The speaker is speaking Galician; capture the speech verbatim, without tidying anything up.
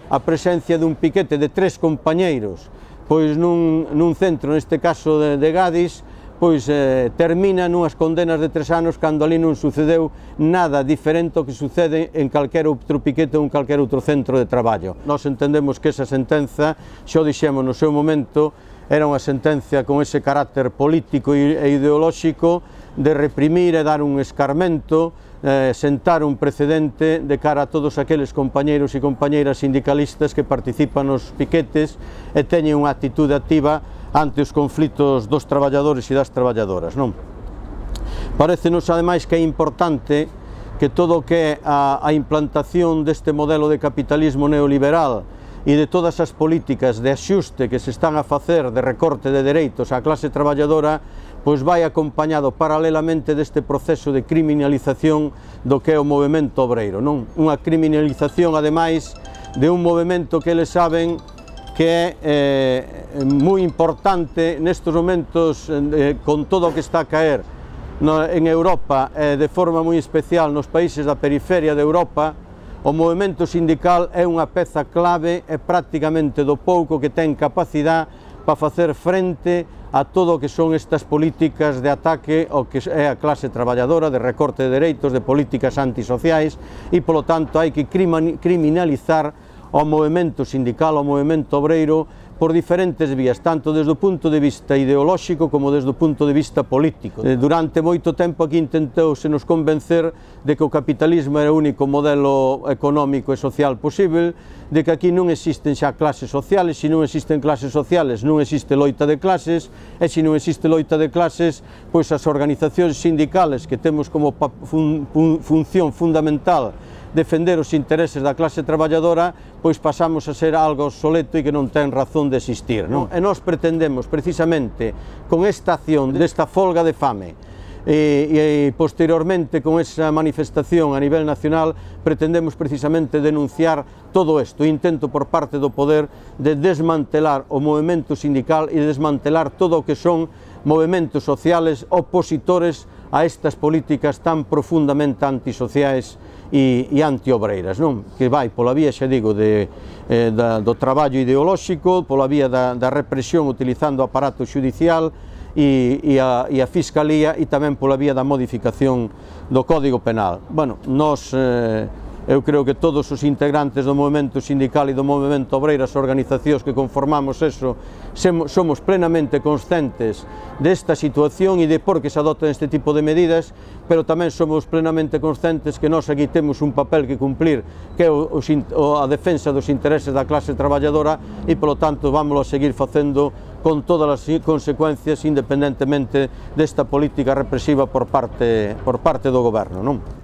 a presencia dun piquete de tres compañeiros pois nun, nun centro, neste caso de, de Gadis, pois eh, termina nunhas condenas de tres anos cando ali non sucedeu nada diferente ao que sucede en calquer outro piquete ou en calquer outro centro de traballo. Nós entendemos que esa sentenza, xa o dixemos no seu momento, era unha sentencia con ese carácter político e ideolóxico de reprimir e dar un escarmento, eh, sentar un precedente de cara a todos aqueles compañeiros e compañeiras sindicalistas que participan nos piquetes e teñen unha actitude activa ante os conflitos dos traballadores e das traballadoras, non? Parécenos, ademais, que é importante que todo o que é a, a implantación deste modelo de capitalismo neoliberal e de todas as políticas de axuste que se están a facer de recorte de dereitos á clase traballadora pois vai acompañado paralelamente deste proceso de criminalización do que é o movemento obreiro, non? Unha criminalización, ademais, de un movemento que eles saben que é eh, moi importante nestes momentos, eh, con todo o que está a caer no, en Europa, eh, de forma moi especial nos países da periferia de Europa. O movemento sindical é unha peza clave e prácticamente do pouco que ten capacidade para facer frente a todo o que son estas políticas de ataque ao que é a clase traballadora, de recorte de dereitos, de políticas antisociais e, polo tanto, hai que criminalizar ao movemento sindical, ao movemento obreiro, por diferentes vías, tanto desde o punto de vista ideolóxico como desde o punto de vista político. Durante moito tempo aquí intentouse nos convencer de que o capitalismo era o único modelo económico e social posible, de que aquí non existen xa clases sociales, se non existen clases sociales non existe loita de clases, e se non existe loita de clases, pois as organizacións sindicales que temos como fun fun función fundamental defender os intereses da clase traballadora, pois pasamos a ser algo obsoleto e que non ten razón de existir, non? E nós pretendemos, precisamente, con esta acción desta folga de fame e, e posteriormente con esa manifestación a nivel nacional, pretendemos precisamente denunciar todo isto, o intento por parte do poder de desmantelar o movemento sindical e desmantelar todo o que son movementos sociales opositores a estas políticas tan profundamente antisociais e, e antiobreiras, non? Que vai pola vía, xa digo, de, eh, da, do traballo ideolóxico, pola vía da, da represión utilizando o aparato xudicial e, e, a, e a Fiscalía, e tamén pola vía da modificación do Código Penal. Bueno, nós, eh, eu creo que todos os integrantes do movemento sindical e do movemento obreiro, as organizacións que conformamos eso, somos plenamente conscientes desta situación e de por que se adotan este tipo de medidas, pero tamén somos plenamente conscientes que nós aquí temos un papel que cumplir, que é o, o, a defensa dos intereses da clase traballadora, e, polo tanto, vámoslo a seguir facendo con todas as consecuencias, independentemente desta política represiva por parte, por parte do goberno, non?